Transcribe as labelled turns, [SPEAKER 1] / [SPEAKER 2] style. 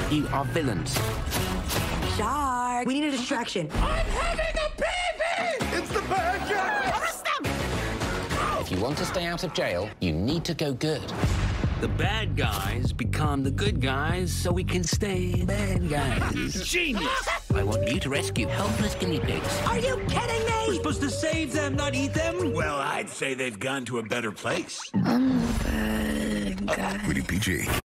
[SPEAKER 1] You are villains.
[SPEAKER 2] Shark! We need a distraction.
[SPEAKER 3] I'm having a baby! It's the bad guy!
[SPEAKER 2] Arrest them!
[SPEAKER 1] If you want to stay out of jail, you need to go good.
[SPEAKER 4] The bad guys become the good guys so we can stay bad guys.
[SPEAKER 3] Genius!
[SPEAKER 1] I want you to rescue helpless guinea pigs.
[SPEAKER 2] Are you kidding me?
[SPEAKER 4] We're supposed to save them, not eat them?
[SPEAKER 3] Well, I'd say they've gone to a better place.
[SPEAKER 2] I'm the bad guy.
[SPEAKER 5] Rated PG.